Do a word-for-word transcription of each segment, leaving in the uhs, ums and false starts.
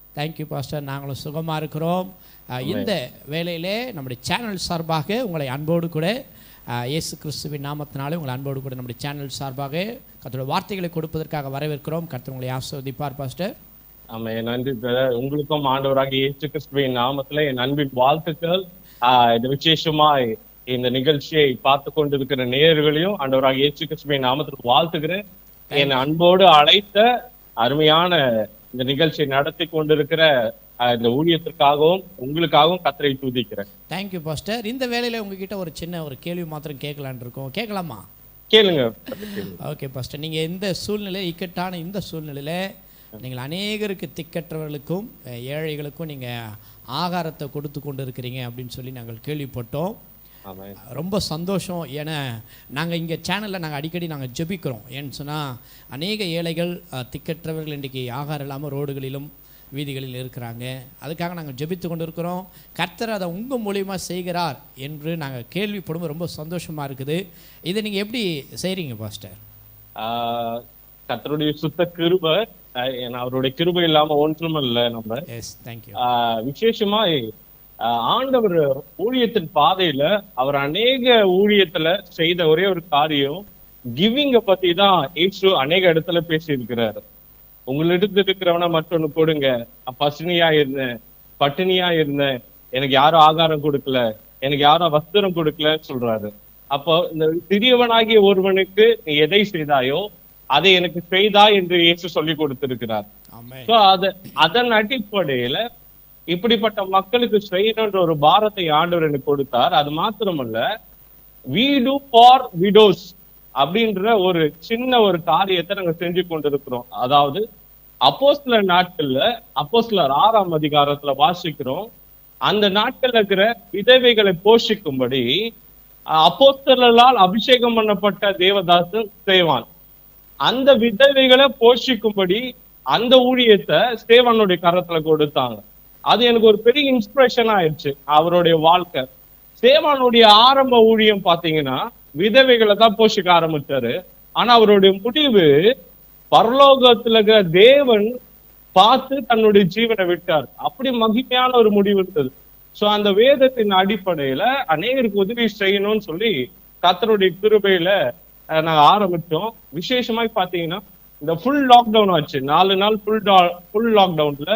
Thank you pastor. நாங்களும் சுகமாக இருக்கிறோம். இந்த வேளையிலே நம்முடைய சேனல் சார்பாக உங்களை அன்போடு கூட இயேசு கிறிஸ்துவின் நாமத்தினாலே உங்களை அன்போடு கூட நம்முடைய சேனல் சார்பாக கர்த்தருடைய வார்த்தைகளை கொடுப்பதற்காக வரவேற்கிறோம். கர்த்தர் உங்களை ஆசீர்வதிப்பார் பாஸ்டர். ஆமா, என் நன்றி பிரதர். உங்களுக்கும் ஆண்டவராக இயேசு கிறிஸ்துவின் நாமத்துல என் அன்பின் வாழ்த்துக்கள். ஆஹ் இது விசேஷமாய் இந்த நிகழ்ச்சியை பார்த்து கொண்டிருக்கிற நேயர்களையும் ஆண்டவராக இயேசு கிறிஸ்துவின் நாமத்துக்கு வாழ்த்துக்கிறேன். என் அன்போடு அழைத்த அருமையான இந்த நிகழ்ச்சியை நடத்தி கொண்டிருக்கிற இந்த ஊழியத்திற்காகவும் உங்களுக்காகவும் கர்த்தரை துதிக்கிறேன். Thank you pastor. இந்த வேளையில உங்ககிட்ட ஒரு சின்ன ஒரு கேள்வி மாத்திரம் கேட்கலான் இருக்கோம். கேட்கலாமா? கேளுங்க. Okay pastor. நீங்க இந்த சூழ்நிலை, இக்கட்டான இந்த சூழ்நிலையில நீங்கள் அநேகருக்கு திக்கற்றவர்களுக்கும் ஏழைகளுக்கும் நீங்க ஆகாரத்தை கொடுத்து கொண்டு இருக்கிறீங்க அப்படின்னு சொல்லி நாங்கள் கேள்விப்பட்டோம். ரொம்ப சந்தோஷம். ஏன்னா நாங்கள் இங்கே சேனலில் நாங்கள் அடிக்கடி நாங்கள் ஜெபிக்கிறோம். ஏன்னு சொன்னால் அநேக ஏழைகள் திக்கற்றவர்கள் இன்றைக்கி ஆகாரம் இல்லாமல் ரோடுகளிலும் வீதிகளில் இருக்கிறாங்க. அதுக்காக நாங்கள் ஜெபித்து கொண்டு இருக்கிறோம். கர்த்தர் அதை உங்கள் மூலியமாக செய்கிறார் என்று நாங்கள் கேள்விப்படும் ரொம்ப சந்தோஷமாக இருக்குது. இதை நீங்கள் எப்படி செய்கிறீங்க பாஸ்டர்? கர்த்தருடைய சுத்த கிருபை, அவருடைய கிருபை இல்லாம ஒன்றும் இல்லை. நம்ம விசேஷமா ஆண்டவர் ஊழியத்தின் பாதையில அவர் அநேக ஊழியத்துல செய்த ஒரே ஒரு காரியம் கிவிங்க பத்தி தான் இயேசு அநேக இடத்துல பேசி இருக்கிறாரு. உங்களிடத்துல இருக்கிறவன மற்றொன்னு கொடுங்க, பசினியா இருந்தேன், பட்டினியா இருந்தேன், எனக்கு யாரும் ஆகாரம் கொடுக்கல, எனக்கு யாரும் வஸ்திரம் கொடுக்கல சொல்றாரு. அப்போ இந்த சிறியவனாகிய ஒருவனுக்கு நீ எதை செய்தாயோ அதை எனக்கு செய்தா என்று இயேசு சொல்லி கொடுத்திருக்கிறார். அதன் அடிப்படையில இப்படிப்பட்ட மக்களுக்கு செய்யணுன்ற ஒரு பாரத்தை ஆண்டவர் எனக்கு கொடுத்தார். அது மாத்திரமல்ல, we do for widows அப்படின்ற ஒரு சின்ன ஒரு காரியத்தை நாங்க செஞ்சு கொண்டிருக்கிறோம். அதாவது அப்போஸ்தலர் நாட்கள்ல அப்போஸ்தலர் ஆறாம் அதிகாரத்துல வாசிக்கிறோம். அந்த நாட்கள்ல இருக்கிற விதவைகளை போஷிக்கும்படி அப்போஸ்தலரால் அபிஷேகம் பண்ணப்பட்ட தேவதாசன் ஸ்தேவான் அந்த விதவைகளை போஷிக்கும்படி அந்த ஊழியத்தை ஸ்தேவானுடைய கரத்துல கொடுத்தாங்க. அது எனக்கு ஒரு பெரிய இன்ஸ்பிரேஷன் ஆயிடுச்சு. அவருடைய வாழ்க்கை, ஸ்தேவானுடைய ஆரம்ப ஊழியம் பாத்தீங்கன்னா விதவைகளை தான் போஷிக்க ஆரம்பிச்சாரு. ஆனா அவருடைய முடிவு பரலோகத்துல இருக்கிற தேவன் பார்த்து தன்னுடைய ஜீவனை விட்டார். அப்படி மகிமையான ஒரு முடிவு இருந்தது. சோ அந்த வேதத்தின் அடிப்படையில அநேகருக்கு உதவி செய்யணும்னு சொல்லி கர்த்தருடைய கிருபையில நாங்க ஆரம்பிச்சோம். விசேஷமாய் பாத்தீங்கன்னா இந்த ஃபுல் லாக்டவுன் ஆச்சு. நாலு நாள் ஃபுல் ஃபுல் லாக்டவுன்ல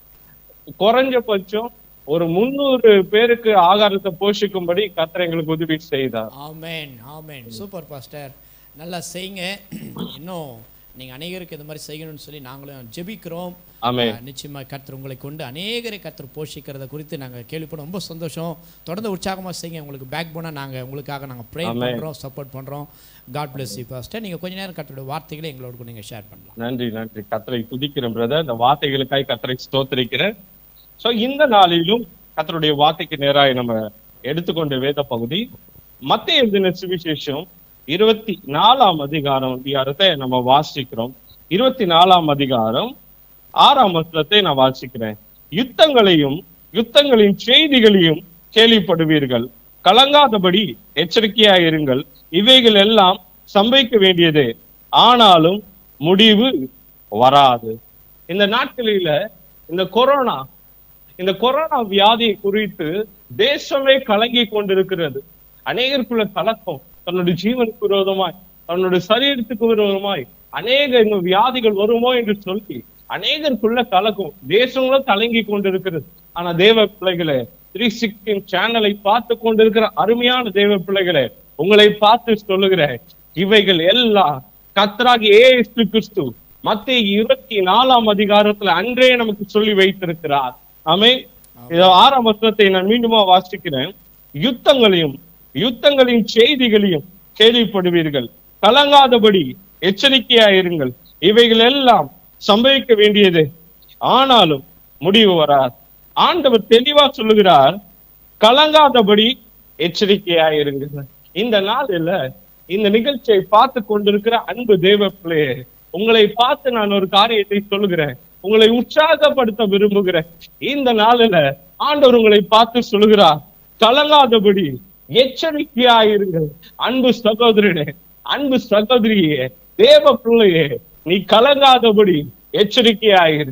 குறைஞ்சபட்சம் ஒரு முன்னூறு பேருக்கு ஆகாரத்தை போஷிக்கும்படி கர்த்தர் எங்களுக்கு உதவி செய்தார். ஆமென், ஆமென். சூப்பர் பாஸ்டர், நல்லா செய்யுங்க. இன்னும் நீங்க அநேகருக்கு இந்த மாதிரி செய்யணும்னு சொல்லி நாங்களும் ஜெபிக்கிறோம். நிச்சயமா கர்த்தர் உங்களை கொண்டு அநேகரை கர்த்தர் போஷிக்கிறத குறித்து நாங்க கேள்விப்படும் ரொம்ப சந்தோஷம். தொடர்ந்து உற்சாகமா செய்யுங்க. உங்களுக்கு பேக் போனா நாங்க உங்களுக்காக நாங்க ப்ரே பண்றோம், சப்போர்ட் பண்றோம். God bless you pastor. நீங்க கொஞ்ச நேரம் கர்த்தருடைய வார்த்தைகளை எங்களோட நீங்க ஷேர் பண்ணலாம். நன்றி, நன்றி. கர்த்தரை துதிக்கிறேன் பிரதர். இந்த வார்த்தைகளுக்காக கர்த்தரை ஸ்தோத்திரிக்கிறேன். சோ இந்த நாளிலும் கர்த்தருடைய வார்த்தைக்கு நேராக நம்ம எடுத்துக்கொண்ட வேத பகுதி மத்தேயு எழுதின சுவிசேஷம் இருபத்தி நாலாம் அதிகாரம் அதிகாரத்தை நம்ம வாசிக்கிறோம். இருபத்தி நாலாம் அதிகாரம் ஆறாம் வசனத்தை நான் வாசிக்கிறேன். யுத்தங்களையும் யுத்தங்களின் செய்திகளையும் கேள்விப்படுவீர்கள், கலங்காதபடி எச்சரிக்கையா இருங்கள், இவைகள் எல்லாம் சம்பவிக்க வேண்டியது, ஆனாலும் முடிவு வராது. இந்த நாட்களில இந்த கொரோனா இந்த கொரோனா வியாதியை குறித்து தேசமே கலங்கி கொண்டிருக்கிறது. அநேகருக்குள்ள கலக்கம், தன்னுடைய ஜீவனுக்கு விரோதமாய், தன்னுடைய சரீரத்துக்கு விரோதமாய் அநேக இந்த வியாதிகள் வருமோ என்று சொல்லி அநேகருக்குள்ள கலக்கம், தேசங்களும் கலங்கி கொண்டிருக்கிறது. ஆனா தேவ பிள்ளைகளே, த்ரீ சிக்ஸ்டீன் சேனலை பார்த்து கொண்டிருக்கிற அருமையான தேவ பிள்ளைகளே, உங்களை பார்த்து சொல்லுகிறேன், இவைகள் எல்லாம் கர்த்தராகிய இயேசு கிறிஸ்து மத்தேயு இருபத்தி நாலாம் அதிகாரத்துல அன்றே நமக்கு சொல்லி வைத்திருக்கிறார். ஆமென். இதோ ஆறாம் வசனத்தை நான் மீண்டுமா வாசிக்கிறேன். யுத்தங்களையும் யுத்தங்களின் செய்திகளையும் கேள்விப்படுவீர்கள், கலங்காதபடி எச்சரிக்கையா இருங்கள், இவைகள் எல்லாம் சம்பவிக்க வேண்டியது, ஆனாலும் முடிவு வராது. ஆண்டவர் தெளிவா சொல்லுகிறார், கலங்காதபடி எச்சரிக்கையா இருங்கள். இந்த நாளில் இந்த நிகழ்ச்சியை பார்த்து கொண்டிருக்கிற அன்பு தேவ பிள்ளையே, உங்களை பார்த்து நான் ஒரு காரியத்தை சொல்லுகிறேன், உங்களை உற்சாகப்படுத்த விரும்புகிறேன். இந்த நாளில ஆண்டவர் உங்களை பார்த்து சொல்லுகிறார், கலங்காதபடி எச்சரிக்கையாயிருங்கள். அன்பு சகோதரனே, அன்பு சகோதரியே, தேவ பிள்ளையே, நீ கலங்காதபடி எச்சரிக்கையாயிரு.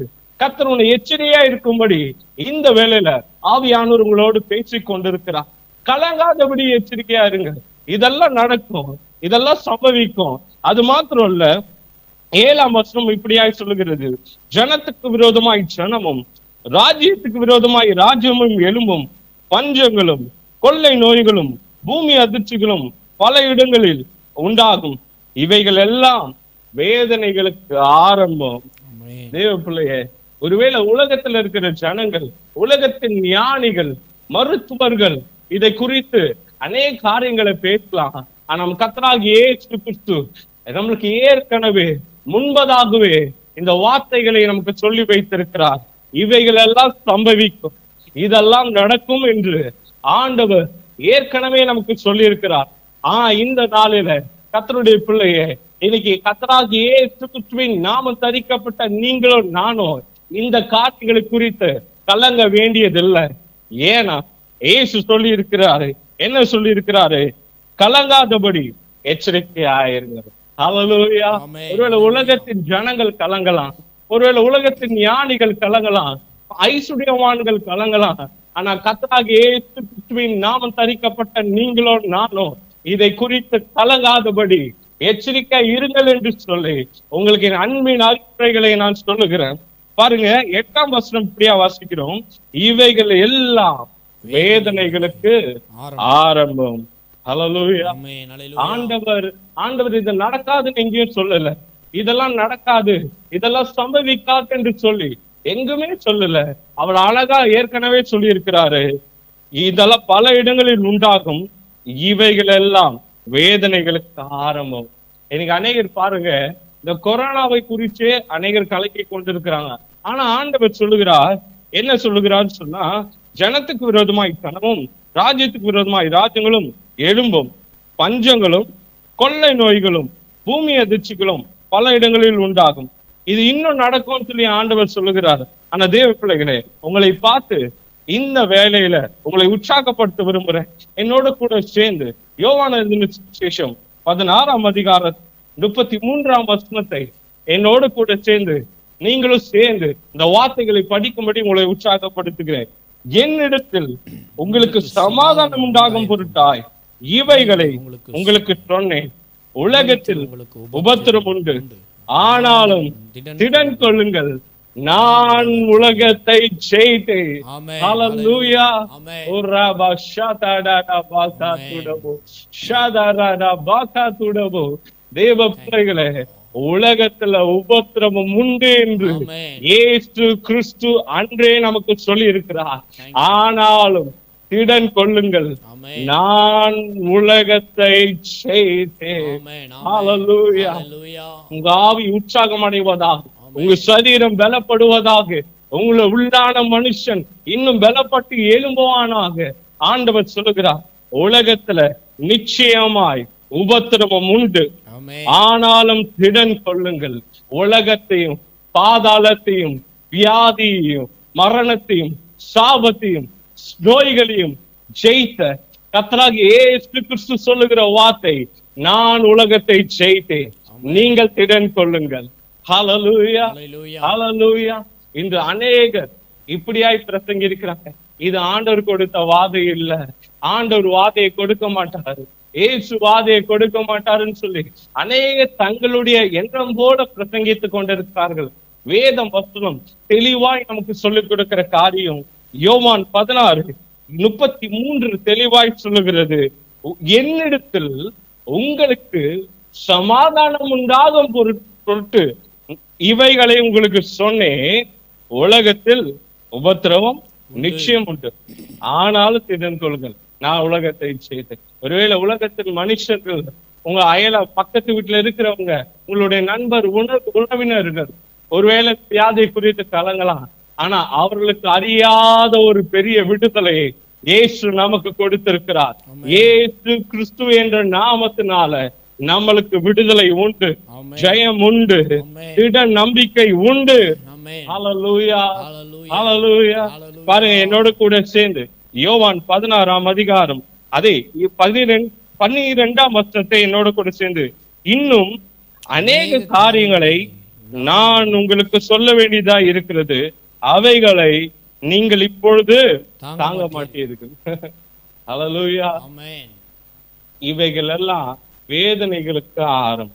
கர்த்தர் உன்னை எச்சரிக்கையா இருக்கும்படி இந்த வேளையில ஆவியானவர் உங்களோடு பேசிக் கொண்டிருக்கிறார். கலங்காதபடி எச்சரிக்கையா இருங்க. இதெல்லாம் நடக்கும், இதெல்லாம் சம்பவிக்கும். அது மாத்திரம் இல்ல, ஏழாம் வசனம் இப்படியாய் சொல்லுகிறது, ஜனத்துக்கு விரோதமாய் ஜனமும் ராஜ்யத்துக்கு விரோதமாய் ராஜ்யமும் எழும்பும், பஞ்சங்களும் கொள்ளை நோய்களும் பூமி அதிர்ச்சிகளும் பல இடங்களில் உண்டாகும். இவைகள் எல்லாம் வேதனைகளுக்கு ஆரம்பம். தேவ பிள்ளையே, ஒருவேளை உலகத்துல இருக்கிற ஜனங்கள், உலகத்தின் ஞானிகள், மருத்துவர்கள் இதை குறித்து அநேக காரியங்களை பேசலாம். ஆனா நம்ம கர்த்தராகிய இயேசு கிறிஸ்து நம்மளுக்கு ஏற்கனவே முன்பதாகவே இந்த வார்த்தைகளை நமக்கு சொல்லி வைத்திருக்கிறார். இவைகள் எல்லாம் சம்பவிக்கும், இதெல்லாம் நடக்கும் என்று ஆண்டவர் ஏற்கனவே நமக்கு சொல்லி இருக்கிறார். ஆஹ் இந்த நாளில கர்த்தருடைய பிள்ளையே, இன்னைக்கு கர்த்தராகிய இயேசு கிறிஸ்துவின் நாமம் தரிக்கப்பட்ட நீங்களும் நானும் இந்த காரியங்களை குறித்து கலங்க வேண்டியதில்லை. ஏன்னா இயேசு சொல்லி இருக்கிறாரு, என்ன சொல்லி இருக்கிறாரு? கலங்காதபடி எச்சரிக்கையாயிருங்க. ஹல்லேலூயா. ஒருவேளை உலகத்தின் ஜனங்கள் கலங்கலாம், ஒருவேளை உலகத்தின் ஞானிகள் கலங்கலாம், ஐசுடியவான்கள் கலங்கலாம். ஆனா கர்த்தராகிய இயேசு கிறிஸ்துவின் நாமம் தரிக்கப்பட்ட நீங்களோ நானோ இதை குறித்து கலங்காதபடி எச்சரிக்கை இருங்கள் என்று சொல்லி உங்களுக்கு என் அன்பின் அறிவுரைகளை நான் சொல்லுகிறேன். பாருங்க, எட்டாம் வசனம் இப்படியா வாசிக்கிறோம், இவைகள் எல்லாம் வேதனைகளுக்கு ஆரம்பம். ஹல்லேலூயா. ஆண்டவர் ஆண்டவர் இது நடக்காதுன்னு எங்கேயும் சொல்லல, இதெல்லாம் நடக்காது, இதெல்லாம் சம்பவிக்காது என்று சொல்லி எங்குமே சொல்லல. அவர் அழகா ஏற்கனவே சொல்லி இருக்கிறாரு, இதெல்லாம் பல இடங்களில் உண்டாகும், இவைகள் எல்லாம் வேதனைகளுக்கு ஆரம்பம். எனக்கு அநேகர் பாருங்க, இந்த கொரோனாவை குறித்து அநேகர் கலக்கி கொண்டிருக்கிறாங்க. ஆனா ஆண்டவர் சொல்லுகிறார், என்ன சொல்லுகிறான்னு சொன்னா, ஜனத்துக்கு விரோதமாய் ஜனமும் ராஜ்யத்துக்கு விரோதமாய் ராஜ்யங்களும் எழும்பும், பஞ்சங்களும் கொள்ளை நோய்களும் பூமி அதிர்ச்சிகளும் பல இடங்களில் உண்டாகும். இது இன்னும் நடக்கும் சொல்லி ஆண்டவர் சொல்லுகிறார். ஆனா தேவ பிள்ளைகளே, உங்களை பார்த்து இந்த வேலையில உங்களை உற்சாகப்படுத்த விரும்புறேன். என்னோட கூட சேர்ந்து யோவான் எழுதின சுவிசேஷம் பதினாறாம் அதிகார முப்பத்தி மூன்றாம் வசனத்தை என்னோடு கூட சேர்ந்து நீங்களும் சேர்ந்து இந்த வார்த்தைகளை படிக்கும்படி உங்களை உற்சாகப்படுத்துகிறேன். என்னிடத்தில் உங்களுக்கு சமாதானம் உண்டாகும் பொருட்டாய் இவைகளை உங்களுக்கு சொன்னேன். உலகத்தில் உபத்திரம் உண்டு, ஆனாலும் திடன் கொள்ளுங்கள், நான் உலகத்தை ஜெயித்தேன். ஹல்லேலூயா. ஓரபா ஷாதாடா பாசாதுடபோ ஷாதாடா பாசாதுடபோ. தேவ பிள்ளைகளே, உலகத்துல உபத்திரமும் உண்டு என்று இயேசு கிறிஸ்து அன்றே நமக்கு சொல்லி இருக்கிறார். ஆனாலும் திடன் கொள்ளுங்கள், நான் உலகத்தை ஜெயித்தேன். ஹல்லேலூயா. உங்க ஆவி உற்சாகம் அடைவதாக, உங்க சரீரம் பலப்படுவதாக, உங்களை உள்ளான மனுஷன் இன்னும் பலப்பட்டு எழும்புவானாக. ஆண்டவர் சொல்லுகிறார், உலகத்துல நிச்சயமாய் உபத்திரவம் உண்டு, ஆனாலும் திடன் கொள்ளுங்கள். உலகத்தையும் பாதாளத்தையும் வியாதியையும் மரணத்தையும் சாபத்தையும் நோய்களையும் ஜெயித்த கர்த்தராகிய இயேசு கிறிஸ்து சொல்லுகிற வார்த்தை, நான் உலகத்தை ஜெயித்தேன், நீங்கள் திடன் கொள்ளுங்கள். ஹல்லேலூயா. ஹல்லேலூயா. இன்று அநேகர் இப்படியாய் பிரசங்கி இருக்கிறாங்க. இது ஆண்டவர் கொடுத்த வாதை இல்ல, ஆண்டவர் வாதையை கொடுக்க மாட்டாரு, ஏசு வாதையை கொடுக்க மாட்டாருன்னு சொல்லி அநேக தங்களுடைய எண்ணம் போல பிரசங்கித்துக் கொண்டிருக்கிறார்கள். வேதம் வசனம் தெளிவாய் நமக்கு சொல்லிக் கொடுக்கிற காரியம் யோவான் பதினாறு முப்பத்தி மூன்று தெளிவாய் சொல்லுகிறது, என்னிடத்தில் உங்களுக்கு சமாதானம் உண்டாகும் பொருட்டு இவைகளை உங்களுக்கு சொன்னேன். உலகத்தில் உபத்திரவம் நிச்சயம் உண்டு, ஆனாலும் திடன் கொள்ளுங்கள், நான் உலகத்தை செய்தேன். ஒருவேளை உலகத்தில் மனுஷர்கள், உங்க அயல பக்கத்து வீட்டுல இருக்கிறவங்க, உங்களுடைய நண்பர், உணவு உறவினர்கள் ஒருவேளை வியாதி குறித்து கலங்கலாம். ஆனா அவர்களுக்கு அறியாத ஒரு பெரிய விடுதலையை இயேசு நமக்கு கொடுத்திருக்கிறார். இயேசு கிறிஸ்து என்ற நாமத்தினால நம்மளுக்கு விடுதலை உண்டு, ஜெயம் உண்டு, திட நம்பிக்கை உண்டு. ஹல்லேலூயா. ஹல்லேலூயா. பாருங்க, என்னோட கூட சேர்ந்து யோவான் பதினாறாம் அதிகாரம் அதே பதினிரெண்டு பன்னிரெண்டாம் வசனத்தை என்னோட கூட சேர்ந்து, இன்னும் அநேக காரியங்களை நான் உங்களுக்கு சொல்ல வேண்டியதா இருக்கிறது, அவைகளை நீங்கள் இப்பொழுது தாங்க தாங்க மாட்டீர்கள். மாட்டீர்கள். ஹல்லேலூயா. ஆமென். இவைகள் எல்லாம் வேதனைகளுக்கு ஆரம்பம்.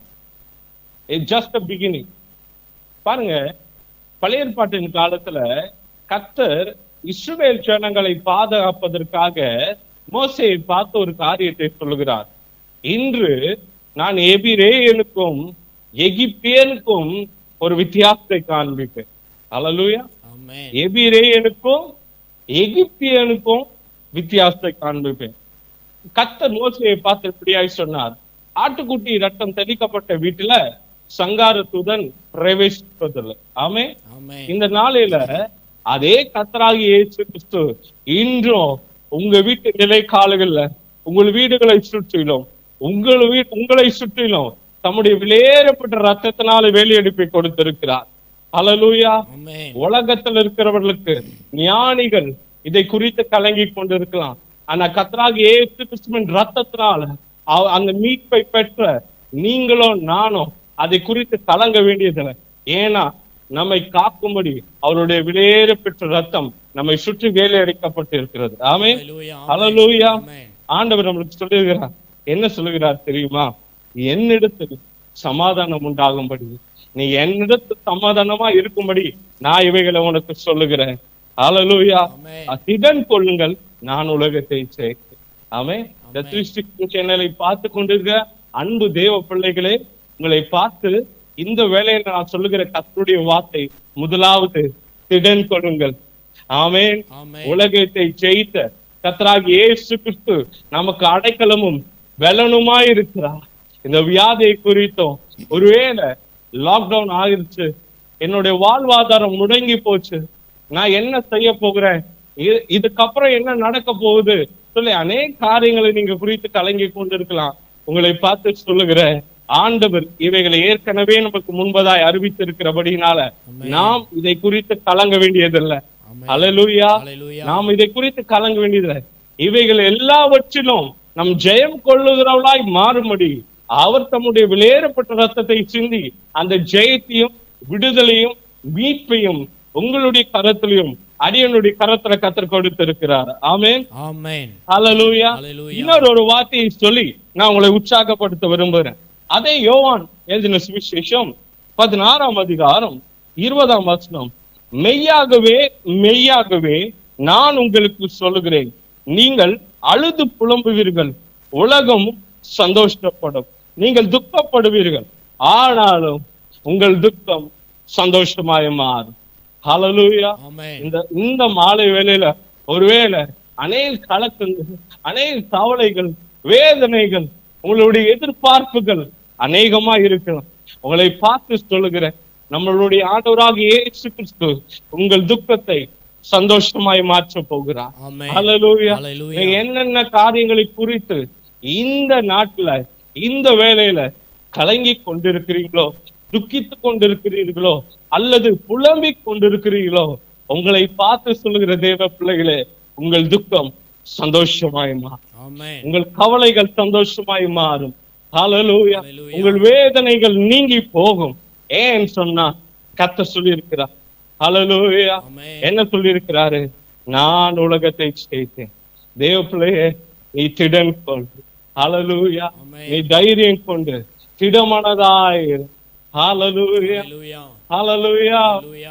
It's just a beginning. பாருங்க, பழைய ஏற்பாட்டின் காலத்துல கர்த்தர் இஸ்ரவேல் ஜனங்களை பாதுகாப்பதற்காக மோசேயை பார்த்து ஒரு காரியத்தை சொல்லுகிறார். இன்று நான் எபிரேயனுக்கும் எகிப்தியனுக்கும் ஒரு வித்தியாசத்தை காண்பிப்பேன். ஹல்லேலூயா. ஆமென். எபிரேயனுக்கும் எகிப்தியனுக்கும் வித்தியாசத்தை காண்பிப்பேன். கர்த்தர் மோசேயை பார்த்து இப்படியாய் சொன்னார், ஆட்டுக்குட்டி ரத்தம் தெளிக்கப்பட்ட வீட்டுல சங்கார தூதன் பிரவேசிப்பதில்லை. ஆமே. ஆமென். இந்த நாளையில அதே கர்த்தராகிய இயேசு கிறிஸ்து இன்றும் உங்க வீட்டு நிலை காலங்கள்ல உங்கள் வீடுகளை சுற்றிலும் உங்கள் வீட்டு உங்களை சுற்றிலும் தம்முடைய விலையேறப்பட்ட ரத்தத்தினால வேலையெடுப்பை கொடுத்திருக்கிறார். ஹல்லேலூயா. ஆமென். உலகத்தில் இருக்கிறவர்களுக்கு ஞானிகள் இதை குறித்து கலங்கி கொண்டிருக்கலாம். ஆனா கர்த்தராகிய இயேசு கிறிஸ்துவின் ரத்தத்தினால அவ- அந்த மீட்பை பெற்ற நீங்களும் நானும் அதை குறித்து கலங்க வேண்டியதில்லை. ஏன்னா நம்மை காக்கும்படி அவருடைய விலையேற பெற்ற ரத்தம் நம்மை சுற்றி வேலையடைக்கப்பட்டு இருக்கிறது. ஆமென். ஹல்லேலூயா. ஹல்லேலூயா. ஆமென். ஆண்டவர் நம்மளுக்கு சொல்லுகிறார், என்ன சொல்லுகிறார் தெரியுமா? என்னிடத்தில் சமாதானம் உண்டாகும்படி, நீ என்னிடத்தில் சமாதானமா இருக்கும்படி நான் இவைகளை உனக்கு சொல்லுகிறேன். ஹல்லேலூயா. ஆமென். திடன் கொள்ளுங்கள், நான் உலகத்தை சேர்க்கிறேன். ஆமென். இந்த த்ரீ சிக்ஸ்டி சேனலை பார்த்து கொண்டிருக்கிற அன்பு தேவ பிள்ளைகளே, உங்களை பார்த்து இந்த வேளையில நான் சொல்லுகிற கர்த்தருடைய வார்த்தை, முதலாவது திடன் கொள்ளுங்கள். ஆமென். ஆமென். உலகத்தை ஜெயித்த கர்த்தராகிய இயேசு கிறிஸ்து நமக்கு அடைக்கலமும் பலனுமாய் இருக்கிறார். இந்த வியாதியை குறித்தும், ஒருவேளை லாக்டவுன் ஆகிருச்சு, என்னுடைய வாழ்வாதாரம் முடங்கி போச்சு, நான் என்ன செய்ய போகிறேன், இ- இதுக்கப்புறம் என்ன நடக்க போகுது சொல்லி அநேக காரியங்களை நீங்க குறித்து கலங்கி கொண்டிருக்கலாம். உங்களை பார்த்து சொல்லுகிறேன், ஆண்டவர் இவைகளை ஏற்கனவே நமக்கு முன்பதாய் அறிவித்திருக்கிறபடினால ஆமென். நாம் இதை குறித்து கலங்க வேண்டியதில்லை. ஆமென். ஹல்லேலூயா. ஹல்லேலூயா. நாம் இதை குறித்து கலங்க வேண்டியதில்லை. இவைகள் எல்லாவற்றிலும் நம் ஜெயம் கொள்ளுகிறவளாய் மாறும்படி அவர் தம்முடைய விலையேறப்பட்ட ரத்தத்தை சிந்தி அந்த ஜெயத்தையும் விடுதலையும் மீட்பையும் உங்களுடைய கரத்திலையும் அடியனுடைய கரத்துல கத்தர் கொடுத்திருக்கிறார். ஆமென். ஆமென். ஹல்லேலூயா. ஹல்லேலூயா. இன்னொரு ஒரு வார்த்தையை சொல்லி நான் உங்களை உற்சாகப்படுத்த விரும்புகிறேன். அதே யோவான் எழுதின சுவிசேஷம் பதினாறாம் அதிகாரம் இருபதாம் வசனம், மெய்யாகவே மெய்யாகவே நான் உங்களுக்கு சொல்லுகிறேன், நீங்கள் அழுது புலம்புவீர்கள், உலகம் சந்தோஷப்படும், நீங்கள் துக்கப்படுவீர்கள், ஆனாலும் உங்கள் துக்கம் சந்தோஷமாய் மாறும். ஹல்லேலூயா. ஆமென். இந்த இந்த மாலை வேளையில ஒருவேளை அநேக கலக்கங்கள், அநேக கவலைகள், வேதனைகள், உங்களுடைய எதிர்பார்ப்புகள் அநேகமா இருக்கலாம். உங்களை பார்த்து சொல்லுகிறேன், நம்மளுடைய ஆண்டவராகிய இயேசு கிறிஸ்து உங்கள் துக்கத்தை சந்தோஷமாய் மாற்ற போகிறார். ஆமென். ஹல்லேலூயா. ஹல்லேலூயா. நீங்க என்னென்ன காரியங்களை குறித்து இந்த நாட்டுல இந்த வேளையில கலங்கி கொண்டிருக்கிறீங்களோ, துக்கித்து கொண்டிருக்கிறீர்களோ, அல்லது புலம்பிக் கொண்டிருக்கிறீர்களோ, உங்களை பார்த்து சொல்லுகிற தேவ பிள்ளைகளே, உங்கள் துக்கம் சந்தோஷமாய் மாறும், ஆமென். உங்கள் கவலைகள் சந்தோஷமாய் மாறும். ஹல்லேலூயா. ஹல்லேலூயா. உங்கள் வேதனைகள் நீங்கி போகும். ஏன்னு சொன்னா கர்த்தர் சொல்லி இருக்கிறார். ஹல்லேலூயா. ஆமென். என்ன சொல்லி இருக்கிறாரு? நான் உலகத்தை ஜெயித்தேன். தேவ பிள்ளையே, நீ திடன் கொண்டு, ஹல்லேலூயா, ஆமென். நீ தைரியம் கொண்டு திடமனதாயிரு. ஹல்லேலூயா. ஹல்லேலூயா. ஹல்லேலூயா. ஹல்லேலூயா.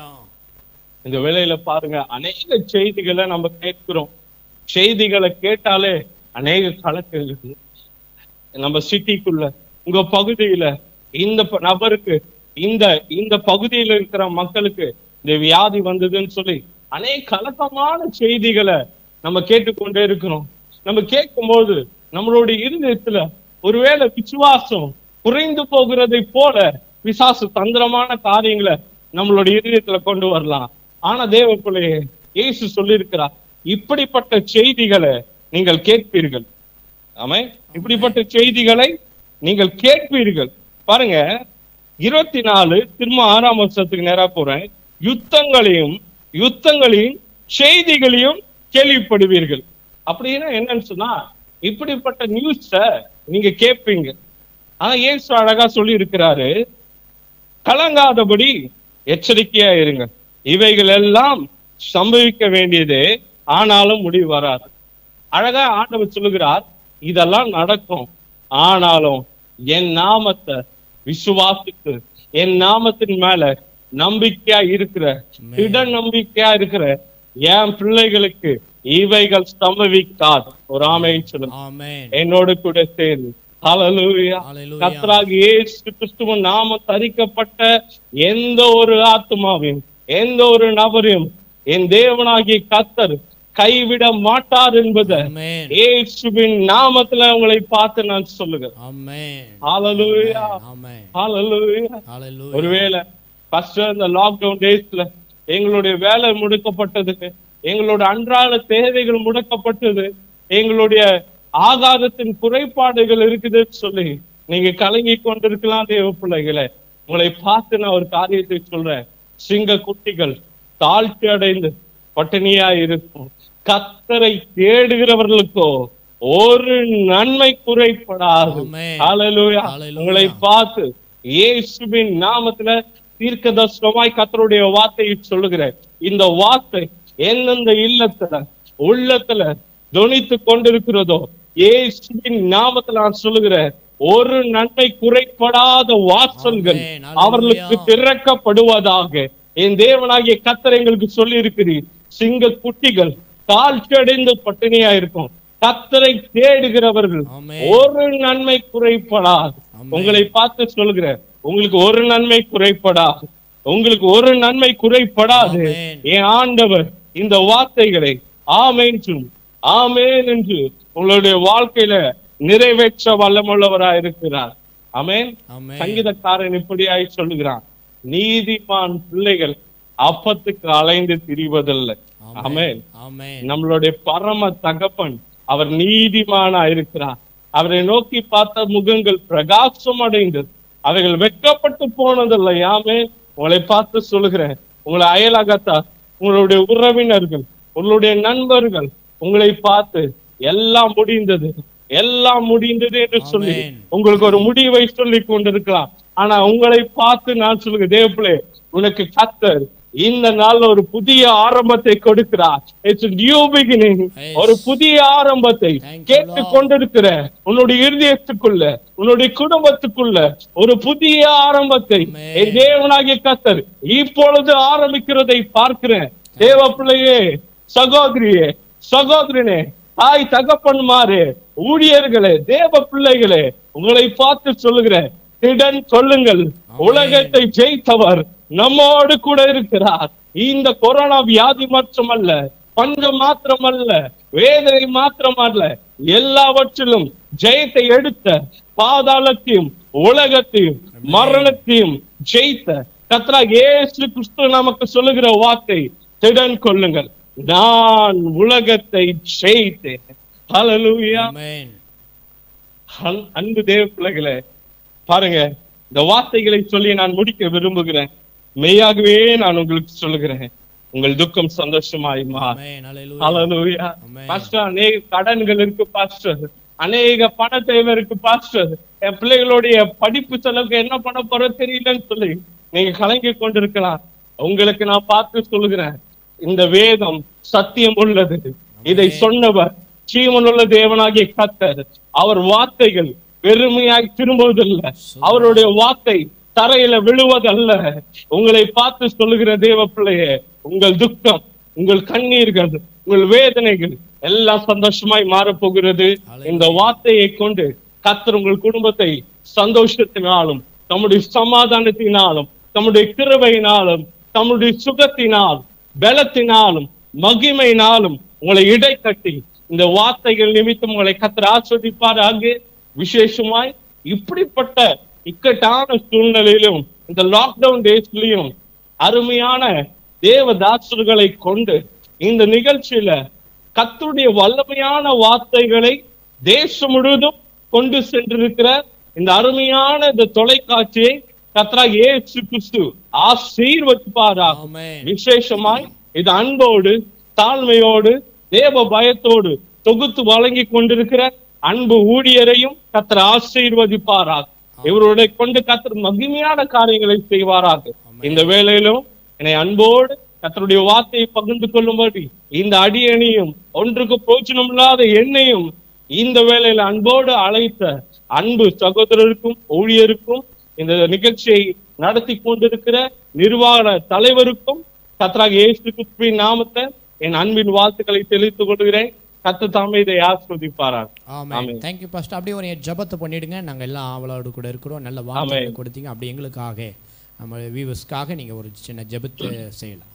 இந்த வேளையில பாருங்க, அநேக செய்திகளை நம்ம கேட்கிறோம். செய்திகளை கேட்டாலே அநேக கலக்கங்கள். நம்ம சிட்டிக்குள்ள, உங்க பகுதியில இந்த ப- நபருக்கு, இந்த இந்த பகுதியில இருக்கிற மக்களுக்கு இந்த வியாதி வந்ததுன்னு சொல்லி அநேக கலக்கமான செய்திகளை நம்ம கேட்டுக்கொண்டே இருக்கிறோம். நம்ம கேட்கும்போது நம்மளுடைய இருதயத்துல ஒருவேளை விசுவாசம் குறைந்து போகிறதை போல பிசாசு தந்திரமான காரியங்களை நம்மளுடைய இருதயத்துல கொண்டு வரலாம். ஆனா தேவ பிள்ளையே, இயேசு சொல்லியிருக்கிறார், இப்படிப்பட்ட செய்திகளை நீங்கள் கேட்பீர்கள். ஆமே, இப்படிப்பட்ட செய்திகளை நீங்கள் கேட்பீர்கள். பாருங்க, இருபத்தி நாலு திரும்ப ஆறாம் வருஷத்துக்கு நேரா போறேன். யுத்தங்களையும் யுத்தங்களையும் செய்திகளையும் கேள்விப்படுவீர்கள். அப்படின்னா என்னன்னு சொன்னா, இப்படிப்பட்ட நியூஸ நீங்க கேட்பீங்க. ஆனா இயேசு அழகா சொல்லி இருக்கிறாரு, கலங்காதபடி எச்சரிக்கையா இருங்க. இவைகள் எல்லாம் சம்பவிக்க வேண்டியது, ஆனாலும் முடிவு வராது. அழகா ஆண்டவர் சொல்லுகிறார், இதெல்லாம் நடக்கும், ஆனாலும் என் நாமத்தை விசுவாசித்து என் நாமத்தின் மேல நம்பிக்கையா இருக்கிற, திட நம்பிக்கையா இருக்கிற என் பிள்ளைகளுக்கு இவைகள் சம்பவிக்காது. ஒரு ஆமென் சொல்லுங்க என்னோடு கூட சேர்ந்து. ஹல்லேலூயா. கர்த்தராகிய இயேசு கிறிஸ்துவின் நாமம் தரிக்கப்பட்ட எந்த ஒரு ஆத்மாவையும் எந்த ஒரு நபரையும் என் தேவனாகிய கர்த்தர் கைவிட மாட்டார் என்பதை இயேசுவின் நாமத்துல உங்களை பார்த்து நான் சொல்லுகிறேன். ஹல்லேலூயா. ஹல்லேலூயா. ஒருவேளை ஃபர்ஸ்ட் இந்த லாக்டவுன் டேஸ்ல எங்களுடைய வேலை முடக்கப்பட்டது, எங்களோட அன்றாட தேவைகள் முடக்கப்பட்டது, எங்களுடைய ஆகாரத்தின் குறைபாடுகள் இருக்குதுன்னு சொல்லி நீங்க கலங்கி கொண்டிருக்கலாம். தேவ பிள்ளைகளை, உங்களை பார்த்து நான் ஒரு காரியத்தை சொல்றேன். சிங்க குட்டிகள் தாழ்ச்சி அடைந்து பட்டினியா இருக்கும். கர்த்தரை தேடுகிறவர்களுக்கோ ஒரு நன்மை குறைபடாது. ஹல்லேலூயா. உங்களை பார்த்து இயேசுவின் நாமத்துல தீர்க்கதரிசனமாய் கர்த்தருடைய வார்த்தையை சொல்லுகிறேன். இந்த வார்த்தை எந்தெந்த இல்லத்துல உள்ளத்துல தொனித்து கொண்டிருக்கிறதோ இயேசுவின் நாமத்துல நான் சொல்லுகிறேன், ஒரு நன்மை குறைபடாத வாசல்கள் அவர்களுக்கு திறக்கப்படுவதாக என் தேவனாகிய கர்த்தர் எங்களுக்கு சொல்லி இருக்கிறீர். சிங்க குட்டிகள் தாழ்ச்சி அடைந்து பட்டினியா இருக்கும். கர்த்தரை தேடுகிறவர்கள் ஒரு நன்மை குறைபடாது. உங்களை பார்த்து சொல்கிறேன், உங்களுக்கு ஒரு நன்மை குறைபடாது. உங்களுக்கு ஒரு நன்மை குறைபடாது. என் ஆண்டவர் இந்த வார்த்தைகளை ஆமென் ஆமென் என்று உங்களுடைய வாழ்க்கையில நிறைவேற்ற வல்லமுள்ளவராய் இருக்கிறார். ஆமென். சங்கீதக்காரன் இப்படியாய் சொல்லுகிறான், நீதிமான் பிள்ளைகள் அப்பத்துக்கு அலைந்து திரிவதில்லை. ஆமென். நம்மளுடைய பரம தகப்பன் அவர் நீதிமானா இருக்கிறார். அவரை நோக்கி பார்த்த முகங்கள் பிரகாசம் அடைந்தது, அவைகள் வெட்கப்பட்டு போனதில்லை. ஆமென். உங்களை பார்த்து சொல்லுகிறேன், உங்களை அயலகத்தார், உங்களுடைய உறவினர்கள், உங்களுடைய நண்பர்கள் உங்களை பார்த்து எல்லாம் முடிந்தது எல்லாம் முடிந்தது என்று சொல்லி உங்களுக்கு ஒரு முடிவை சொல்லி கொண்டிருக்கலாம். ஆனா உங்களை பார்த்து நான் சொல்லுங்க, தேவப்பிள்ளை, உனக்கு கர்த்தர் இந்த நாள்ல ஒரு புதிய ஆரம்பத்தை கொடுக்கிறார். It's new beginning. ஒரு புதிய ஆரம்பத்தை கேட்டு கொண்டிருக்கிற உன்னுடைய இருதயத்துக்குள்ள, உன்னுடைய குடும்பத்துக்குள்ள ஒரு புதிய ஆரம்பத்தை என் தேவனாகிய கர்த்தர் இப்பொழுது ஆரம்பிக்கிறதை பார்க்கிறேன். தேவ பிள்ளையே, சகோதரியே, சகோதரனே, தாய் தகப்பன்மாரே, ஊழியர்களே, தேவ பிள்ளைகளே, உங்களை பார்த்து சொல்லுகிறேன், திடன் சொல்லுங்கள், உலகத்தை ஜெயித்தவர் நம்மோடு கூட இருக்கிறார். இந்த கொரோனா வியாதி மாத்திரமல்ல, பஞ்சம் மாத்திரமல்ல, வேதனை மாத்திரமல்ல, எல்லாவற்றிலும் ஜெயத்தை எடுத்த, பாதாளத்தையும் உலகத்தையும் மரணத்தையும் ஜெயித்த கர்த்தராகிய இயேசு கிறிஸ்து நமக்கு சொல்லுகிற வார்த்தை, திடன் கொள்ளுங்கள், நான் உலகத்தை ஜெயித்தேன். ஹல்லேலூயா. அன்பு தேவ பிள்ளைகளே, பாருங்க, இந்த வார்த்தைகளை சொல்லி நான் முடிக்க விரும்புகிறேன். மெய்யாகவே நான் உங்களுக்கு சொல்லுகிறேன், உங்கள் துக்கம் சந்தோஷமாயுமா. ஹல்லேலூயா. பாஸ்டர், அநேக கடன்கள் இருக்கு பாஸ்டர், அநேக பண தேவை இருக்கு பாஸ்டர், என் பிள்ளைகளுடைய படிப்பு செலவுக்கு என்ன பண்ண போற தெரியலன்னு சொல்லி நீங்க கலங்கி கொண்டிருக்கலாம். உங்களுக்கு நான் பார்த்து சொல்லுகிறேன், இந்த வேதம் சத்தியம் உள்ளது. இதை சொன்னவர் ஜீவனுள்ள தேவனாகிய கர்த்தர். அவர் வார்த்தைகள் வெறுமையாய் திரும்புவதில்லை, அவருடைய வார்த்தை தரையில விழுவதல்ல. உங்களை பார்த்து சொல்லுகிற தேவ பிள்ளையே, உங்கள் துக்கம், உங்கள் கண்ணீர்கள், உங்கள் வேதனைகள் எல்லாம் சந்தோஷமாய் மாறப்போகிறது. இந்த வார்த்தையை கொண்டு கர்த்தர் உங்கள் குடும்பத்தை சந்தோஷத்தினாலும், தம்முடைய சமாதானத்தினாலும், தம்முடைய கிருபையினாலும், தம்முடைய சுகத்தினால், பலத்தினாலும், மகிமையினாலும் உங்களை இடை கட்டி இந்த வார்த்தைகள் நிமித்தம் உங்களை கர்த்தர் ஆசீர்வதிப்பாராக. விசேஷமாய் இப்படிப்பட்ட இக்கட்டான சூழ்நிலையிலும், இந்த லாக்டவுன் டேஸ்லயும் அருமையான தேவதாசர்களை கொண்டு இந்த நிகழ்ச்சியில கர்த்தருடைய வல்லமையான வார்த்தைகளை தேசம் முழுவதும் கொண்டு சென்றிருக்கிற இந்த அருமையான இந்த தொலைக்காட்சியை கர்த்தராகிய இயேசு கிறிஸ்து ஆசீர்வதிப்பாராக. விசேஷமாய் இது அன்போடு, தாழ்மையோடு, தேவ பயத்தோடு தொகுத்து வழங்கி கொண்டிருக்கிற அன்பு ஊழியரையும் கர்த்தர் ஆசீர்வதிப்பாராக. இவருடைய கொண்டு கர்த்தர் மகிமையான காரியங்களை செய்வாராக. இந்த வேளையிலும் என்னை அன்போடு கர்த்தருடைய வார்த்தையை பகிர்ந்து கொள்ளும்படி இந்த அடியணையும் ஒன்றுக்கு பிரோஜனம் இல்லாத என்னையும் இந்த வேளையில அன்போடு அழைத்த அன்பு சகோதரருக்கும் ஊழியருக்கும் இந்த நிகழ்ச்சியை நடத்தி கொண்டிருக்கிற நிர்வாக தலைவருக்கும் கர்த்தராகிய இயேசு கிறிஸ்துவின் நாமத்தை என் அன்பின் வாழ்த்துக்களை தெரிவித்துக் கொள்கிறேன். கர்த்தர் தாமே இதை ஆசீர்வதிப்பாராக. ஆமென். Thank you pastor. அப்படியே ஒரு ஜெபத்தை பண்ணிடுங்க. நாங்க எல்லாம் அவளோட கூட இருக்கிறோம். நல்ல வார்த்தைகளை கொடுத்தீங்க. அப்படி எங்களுக்காக நம்ம வியூவர்ஸ்க்காக நீங்க ஒரு சின்ன ஜெபத்தை செய்யலாம்.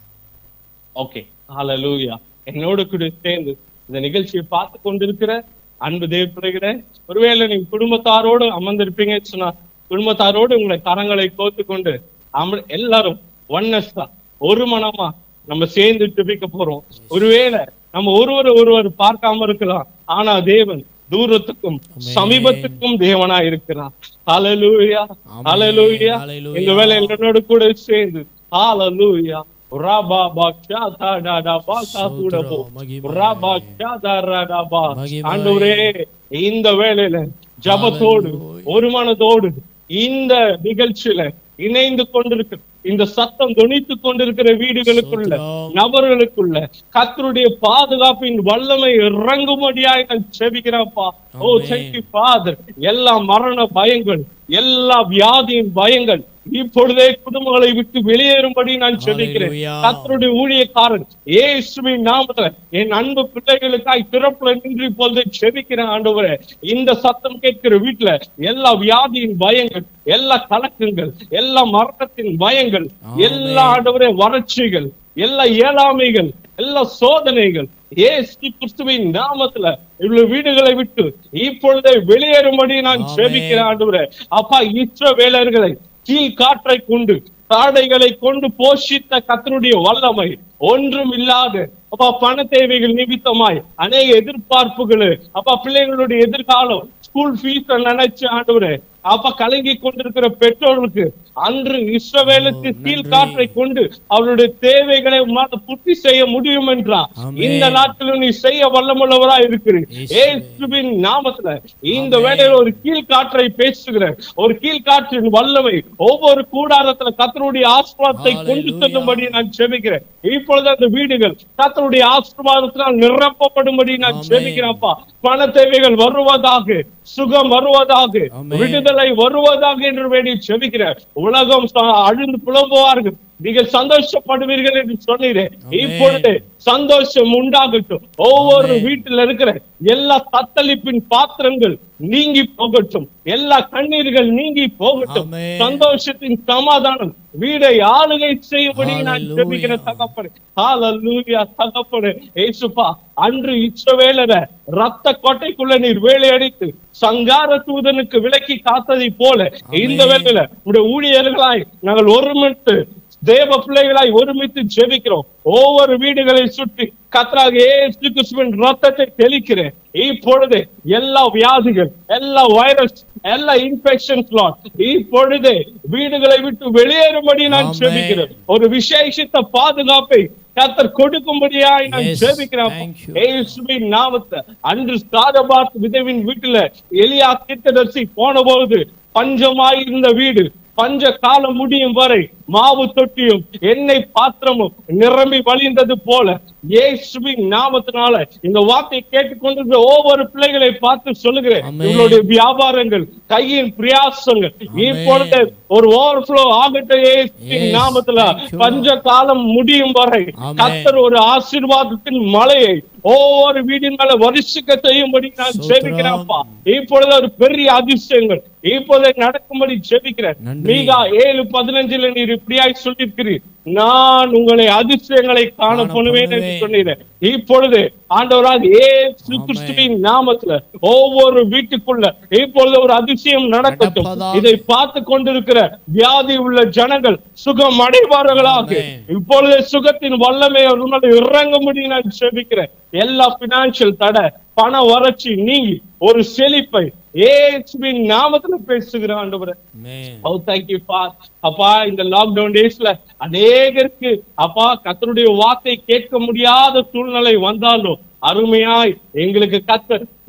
Okay, hallelujah. என்னோட கூட சேர்ந்து இந்த நிகழ்ச்சியை பார்த்து கொண்டிருக்கிற அன்பு தேவ பிள்ளைகளே, ஒருவேளை நீங்க குடும்பத்தாரோடு அமர்ந்திருப்பீங்கன்னு சொன்னா குடும்பத்தாரோடு உங்களை கரங்களை கோத்து கொண்டு எல்லாரும் ஒன்னஸ்டா ஒரு மனமா நம்ம சேர்ந்து ஜெபிக்க போறோம். ஒருவேளை நம்ம ஒருவர் ஒருவர் பார்க்காம இருக்கலாம், ஆனா தேவன் தூரத்துக்கும் சமீபத்துக்கும் தேவனா இருக்கிறார். ஹல்லேலூயா, ஹல்லேலூயா. இந்த வேளை என்னோட கூட சேர்ந்து ஹல்லேலூயா ரபா பாக்ஷா தாடா பாசா தூடபோ ரபா சாதாரடபா. ஆண்டவரே, இந்த வேளையில ஜபத்தோடு ஒரு மனதோடு இந்த நிகழ்ச்சியில இணைந்து கொண்டிருக்கிற இந்த சத்தம் தொனித்து கொண்டிருக்கிற வீடுகளுக்குள்ள நபர்களுக்குள்ள கர்த்தருடைய பாதுகாப்பின் வல்லமை இறங்கும்படியாய் நான் செபிக்கிறேன்ப்பா. ஓ thank you Father. எல்லா மரண பயங்கள், எல்லா வியாதியின் பயங்கள் இப்பொழுதே குடும்பங்களை விட்டு வெளியேறும்படி நான் செபிக்கிறேன். கர்த்தருடைய ஊழியக்காரன் இயேசுவின் நாமத்துல என் அன்பு பிள்ளைகளுக்காய் திறப்புல நின்று இப்பொழுது செபிக்கிறேன். ஆண்டவரே, இந்த சத்தம் கேட்கிற வீட்டுல எல்லா வியாதியின் பயங்கள், எல்லா கலக்கங்கள், எல்லா மரணத்தின் பயங்கள், எல்லா ஆண்டவரே வறட்சிகள், எல்லா இயலாமைகள், எல்லா சோதனைகள் இயேசு கிறிஸ்துவின் நாமத்துல இவ்வளவு வீடுகளை விட்டு இப்பொழுதே வெளியேறும்படி நான் செபிக்கிறேன். ஆண்டவரே அப்பா, இஸ்ரவேலர்களை கீழ் காற்றை கொண்டு தாடைகளை கொண்டு போஷித்த கர்த்தருடைய வல்லமை ஒன்றும் இல்லாத அப்பா பண தேவைகள் நிமித்தமாய் அநேக எதிர்பார்ப்புகள், அப்பா பிள்ளைகளுடைய எதிர்காலம், ஸ்கூல் ஃபீஸ் நினைச்சு ஆண்டவரே அப்ப கலங்கி கொண்டிருக்கிற பெற்றோர்களுக்கு அன்று இஸ்ரவேலுக்கு கீழ் காற்றை கொண்டு அவருடைய தேவைகளை பூர்த்தி செய்ய முடியும் என்றார். இந்த நாட்களும் நீ செய்ய வல்லமுள்ளவரா இருக்கிறீர். இயேசுவின் நாமத்துல இந்த வேளையில ஒரு கீழ் காற்றை பேசுகிற ஒரு கீழ் காற்றின் வல்லமை ஒவ்வொரு கூடாரத்துல கர்த்தருடைய ஆசீர்வாதத்தை கொண்டு செல்லும்படி நான் செபிக்கிறேன். இப்பொழுது அந்த வீடுகள் கர்த்தருடைய ஆசீர்வாதத்தினால் நிரப்பப்படும்படி நான் செபிக்கிறேன்ப்பா. பண தேவைகள் வருவதாக, சுகம் வருவதாக, விடுதலை வருவதாக என்று வேண்டி செபிக்கிறேன். உலகம் அழிந்து புலம்புவார்கள், நீங்கள் சந்தோஷப்படுவீர்கள் என்று சொன்னீரேன். இப்பொழுது சந்தோஷம் உண்டாகட்டும். ஒவ்வொரு வீட்டில் இருக்கிற எல்லா தத்தளிப்பின் பாத்திரங்கள் நீங்கி போகட்டும், எல்லா கண்ணீர்கள் நீங்கி போகட்டும். சந்தோஷத்தின் சமாதானம் வீடை ஆளுகை செய்யும்படி நான் ஜெபிக்கிறேன் தகப்பனே. ஹல்லேலூயா தகப்பனே. இயேசுப்பா, அன்று இஸ்ரவேலரை ரத்த கோட்டைக்குள்ள நீர் வேலையடித்து சங்கார தூதனுக்கு விலக்கி காத்ததை போல இந்த வேளையில உடைய ஊழியர்களாய் நாங்கள் ஒருமித்து தேவ பிள்ளைகளாய் ஒருமித்து ஜெபிக்கிறோம். ஒவ்வொரு வீடுகளை சுற்றி கர்த்தராகிய இயேசு கிறிஸ்துவின் ரத்தத்தை தெளிக்கிறேன். இப்பொழுது எல்லா வியாதிகள், எல்லா வைரஸ், எல்லா இன்ஃபெக்ஷன்ஸ் இப்பொழுது வீடுகளை விட்டு வெளியேறும்படி நான் ஜெபிக்கிறேன். ஒரு விசேஷித்த பாதுகாப்பை கர்த்தர் கொடுக்கும்படியாய் நான் ஜெபிக்கிறேன். இயேசுவின் நாமத்தை அன்று சாரபாத் விதவின் வீட்டுல எலியா தீர்க்கதரிசி போன பொழுது பஞ்சமாய் இருந்த வீடு பஞ்ச காலம் முடியும் வரை மாவு தொட்டியும் எண்ணெய் பாத்திரமும் நிரம்பி வழிந்தது போல இயேசுவின் நாமத்தினால இந்த வார்த்தையை கேட்டுக்கொண்டிருந்த ஒவ்வொரு பிள்ளைகளை பார்த்து சொல்லுகிறேன், இவங்களுடைய வியாபாரங்கள், கையின் பிரயாசங்கள் இப்பொழுது ஒரு ஓவர்ஃப்ளோ ஆகட்டும். இயேசுவின் நாமத்துல பஞ்ச காலம் முடியும் வரை கர்த்தர் ஒரு ஆசீர்வாதத்தின் மழையை ஒவ்வொரு வீடின் மேல வருஷிக்க செய்யும்படி நான் ஜெபிக்கிறேன்ப்பா. இப்பொழுது ஒரு பெரிய அதிசயங்கள் இப்போதை நடக்கும்படி ஜெபிக்கிறேன். மீகா ஏழு பதினஞ்சுல நீர் இப்படியாய் சொல்லியிருக்கிறீர், நான் உங்களை அதிசயங்களை காண பண்ணுவேன் என்று சொன்னீர். இப்பொழுது ஆண்டவராக இயேசு கிறிஸ்துவின் நாமத்துல ஒவ்வொரு வீட்டுக்குள்ள இப்பொழுது ஒரு அதிசயம் நடக்கட்டும். இதை பார்த்து கொண்டிருக்கிற வியாதி உள்ள ஜனங்கள் சுகம் அடைவார்களாக. இப்பொழுது சுகத்தின் வல்லமை இறங்கும்படி நான் ஜெபிக்கிறேன். எல்லா பினான்சியல் தடை, பண வறட்சி நீங்கி ஒரு செழிப்பை இயேசுவின் நாமத்துல பேசுகிறேன் ஆண்டவரே. Oh thank you Father. அப்பா, இந்த லாக்டவுன் டேஸ்ல அநேகருக்கு அப்பா கர்த்தருடைய வார்த்தை கேட்க முடியாத சூழ்நிலை வந்தாலும் அருமையாய் எங்களுக்கு கர்த்தர்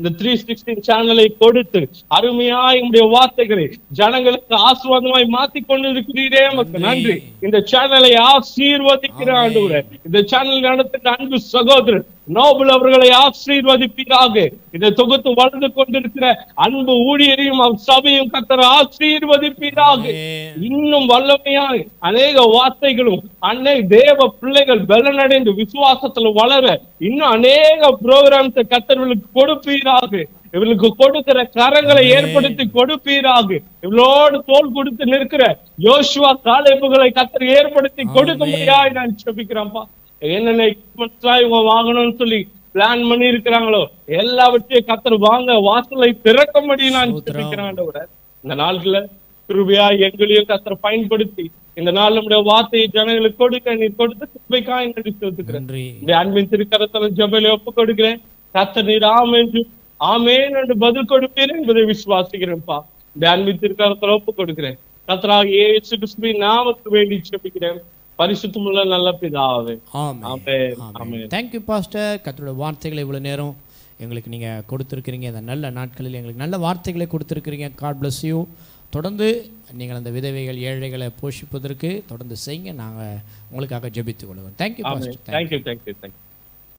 இந்த த்ரீ சிக்ஸ்டீன் சேனலை கொடுத்து அருமையாய் உங்களுடைய வார்த்தைகளை ஜனங்களுக்கு ஆசீர்வாதமாய் மாத்தி கொண்டு இருக்கிறீரே மக்கள் நன்றி. இந்த சேனலை ஆசீர்வதிக்கிற ஆண்டவரே, இந்த சேனல் நடத்துகிற அன்பு சகோதரர் நோபல் அவர்களை ஆசீர்வதிப்பீராக. இதை தொகுத்து வளர்ந்து கொண்டிருக்கிற அன்பு ஊழியரையும் சபையும் கர்த்தர் ஆசீர்வதிப்பீராக. இன்னும் வல்லமையாய் அநேக வார்த்தைகளும் அநேக தேவ பிள்ளைகள் பலனடைந்து விசுவாசத்துல வளர இன்னும் அநேக புரோகிராம்ஸ் கர்த்தர்களுக்கு கொடுப்பீராக. இவர்களுக்கு கொடுக்கிற கரங்களை ஏற்படுத்தி கொடுப்பீராக. இவளோடு தோல் கொடுத்து நிற்கிற யோசுவா காலேபுகளை கர்த்தர் ஏற்படுத்தி கொடுக்க முடியாது நான் ஜெபிக்கிறேன்ப்பா. என்னென்ன இவங்க வாங்கணும்னு சொல்லி பிளான் பண்ணி இருக்கிறாங்களோ எல்லாவற்றையும் கர்த்தர் வாங்க வாசலை திறக்க முடியும் நான் ஜெபிக்கிறேன். இந்த நாள்ல கிருபையா எங்களையும் கர்த்தர் பயன்படுத்தி இந்த நாள் நம்முடைய வார்த்தையை ஜனங்களுக்கு கொடுக்க நீ கொடுத்து கிருபைக்காய் எங்களுக்கு செலுத்துக்கிறேன். இந்த அன்பின் திருக்கரத்துல ஜெபலை ஒப்பு கொடுக்கிறேன். கர்த்தர் நீர் ஆமென் ஆமென் என்று பதில் கொடுப்பீர் என்பதை விசுவாசிக்கிறேன்ப்பா. இந்த அன்பின் திருக்கரத்துல ஒப்பு கொடுக்கிறேன். கர்த்தராகிய இயேசு கிறிஸ்துவின் நாமத்துக்கு வேண்டி ஜெபிக்கிறேன் பரிசுத்தமுள்ள நல்ல பிதாவே. ஆமென் ஆமென். Thank you pastor. கர்த்தருடைய வார்த்தைகளை இவ்வளவு நேரம் எங்களுக்கு நீங்க கொடுத்திருக்கிறீங்க. இந்த நல்ல நாட்களில் எங்களுக்கு நல்ல வார்த்தைகளை கொடுத்திருக்கிறீங்க. God bless you. தொடர்ந்து நீங்கள் அந்த விதவைகள் ஏழைகளை போஷிப்பதற்கு தொடர்ந்து செய்யுங்க. நாங்கள் உங்களுக்காக ஜெபித்துக் கொள்வோம். Thank you pastor. Thank you thank you thank you.